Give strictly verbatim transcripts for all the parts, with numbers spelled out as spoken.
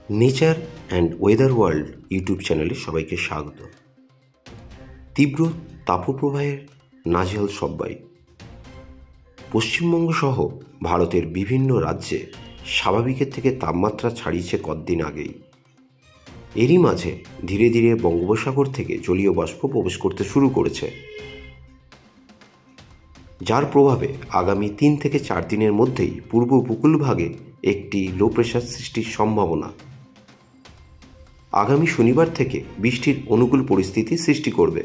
Nature and weather world YouTube চ্যানেলে সবাইকে স্বাগত। তীব্র তাপপ্রবাহের নাজেহাল সব্বাই। পশ্চিমবঙ্গ সহ ভারতের বিভিন্ন রাজ্যে স্বাভাবিকের থেকে তাপমাত্রা ছাড়িয়েছে কদিন আগেই। এরই মাঝে ধীরে ধীরে বঙ্গোপসাগর থেকে জলীয় বাষ্প প্রবেশ করতে শুরু করেছে, যার প্রভাবে আগামী তিন থেকে চার দিনের মধ্যেই পূর্ব উপকূলভাগে একটি লো প্রেশার সৃষ্টির সম্ভাবনা আগামী শনিবার থেকে বৃষ্টির অনুকূল পরিস্থিতি সৃষ্টি করবে,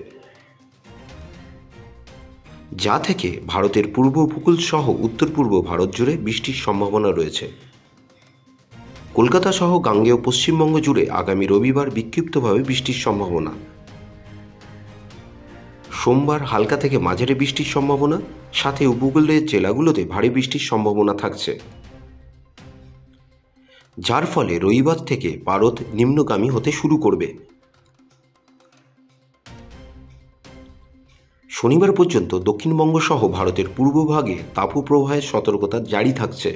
যা থেকে ভারতের পূর্ব উপকূল সহ উত্তর পূর্ব ভারত জুড়ে বৃষ্টির সম্ভাবনা রয়েছে। কলকাতা সহ গাঙ্গেয় পশ্চিমবঙ্গ জুড়ে আগামী রবিবার বিক্ষিপ্তভাবে বৃষ্টির সম্ভাবনা। সোমবার হালকা থেকে মাঝারি বৃষ্টির সম্ভাবনা, সাথে উপকূলের জেলাগুলোতে ভারী বৃষ্টির সম্ভাবনা থাকছে, যার ফলে রবিবার থেকে পারদ নিম্নগামী হতে শুরু করবে। শনিবার পর্যন্ত দক্ষিণবঙ্গ সহ ভারতের পূর্বভাগে তাপপ্রবাহের সতর্কতা জারি থাকছে।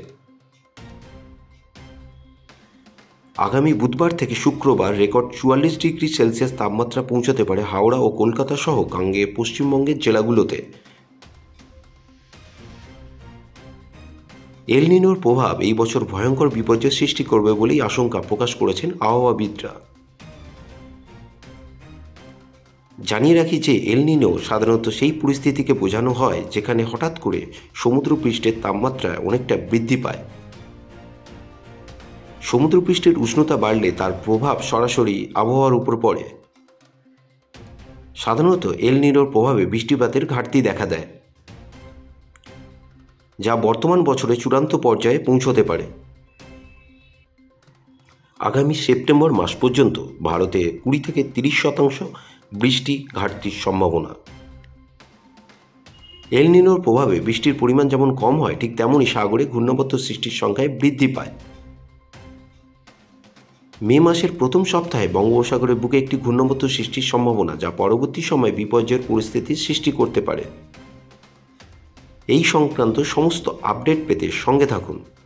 আগামী বুধবার থেকে শুক্রবার রেকর্ড চুয়াল্লিশ ডিগ্রি সেলসিয়াস তাপমাত্রা পৌঁছাতে পারে হাওড়া ও কলকাতা সহ গাঙ্গেয় পশ্চিমবঙ্গের জেলাগুলোতে। এল নিনোর প্রভাব এই বছর ভয়ঙ্কর বিপর্যয় সৃষ্টি করবে বলেই আশঙ্কা প্রকাশ করেছেন আবহাওয়াবিদরা। জানিয়ে রাখি যে এল নিনো সাধারণত সেই পরিস্থিতিকে বোঝানো হয় যেখানে হঠাৎ করে সমুদ্রপৃষ্ঠের তাপমাত্রা অনেকটা বৃদ্ধি পায়। সমুদ্রপৃষ্ঠের উষ্ণতা বাড়লে তার প্রভাব সরাসরি আবহাওয়ার উপর পড়ে। সাধারণত এল নিনোর প্রভাবে বৃষ্টিপাতের ঘাটতি দেখা দেয়, যা বর্তমান বছরে চূড়ান্ত পর্যায়ে পৌঁছতে পারে। আগামী সেপ্টেম্বর মাস পর্যন্ত ভারতে কুড়ি থেকে তিরিশ শতাংশ বৃষ্টি ঘাটতির সম্ভাবনা। এল নিনোর প্রভাবে বৃষ্টির পরিমাণ যেমন কম হয়, ঠিক তেমনই সাগরে ঘূর্ণাবর্ত সৃষ্টির সংখ্যায় বৃদ্ধি পায়। মে মাসের প্রথম সপ্তাহে বঙ্গোপসাগরের বুকে একটি ঘূর্ণাবর্ত সৃষ্টির সম্ভাবনা, যা পরবর্তী সময়ে বিপর্যয়ের পরিস্থিতির সৃষ্টি করতে পারে। এই সংক্রান্ত সমস্ত আপডেট পেতে সঙ্গে থাকুন।